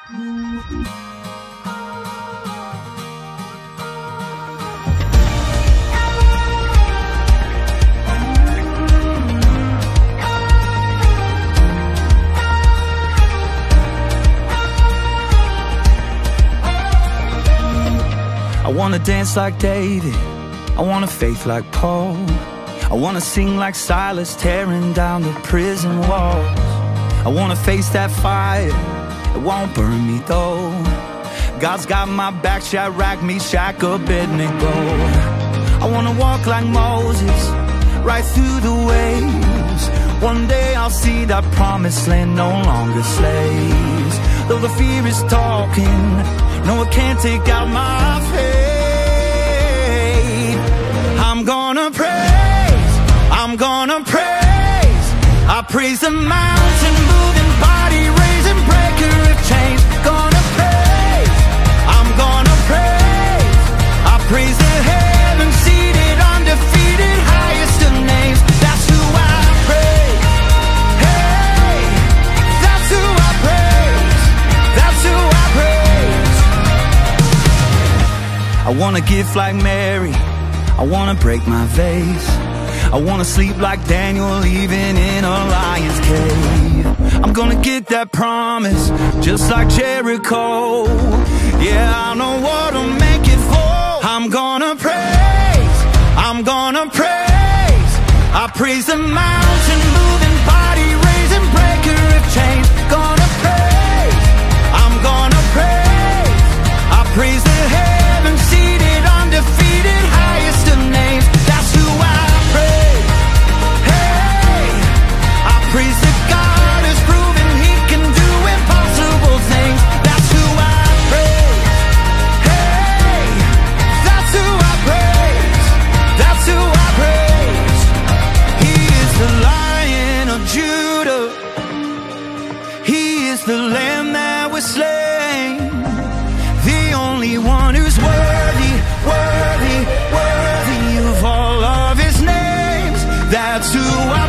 I wanna dance like David, I want a faith like Paul, I wanna sing like Silas, tearing down the prison walls. I wanna face that fire, it won't burn me though. God's got my back, Shadrach, Meshach, Abednego. I wanna walk like Moses, right through the waves. One day I'll see that promised land, no longer slaves. Though the fear is talking, no, it can't take out my faith. I'm gonna praise, I'm gonna praise. I praise the mountain moving, body raising, breaker of chains. Gonna praise, I'm gonna praise. I praise the heaven seated, undefeated, highest of names. That's who I praise. Hey, that's who I praise. That's who I praise. I wanna give like Mary, I wanna break my vase. I wanna sleep like Daniel, even in a lion's cave. I'm gonna get that promise, just like Jericho. Yeah, I know what'll make it fall. I'm gonna praise, I'm gonna praise. I praise the mountain moving, body raising, breaker of chains. Gonna praise, I'm gonna praise. I praise the heaven seated, undefeated, highest of names. That's who I praise. Hey, I praise the God who's proven he can do impossible things. That's who I praise. Hey, that's who I praise. That's who I praise. He is the Lion of Judah. He is the Lamb that was slain, the only one who's worthy, worthy, worthy of all of his names. That's who I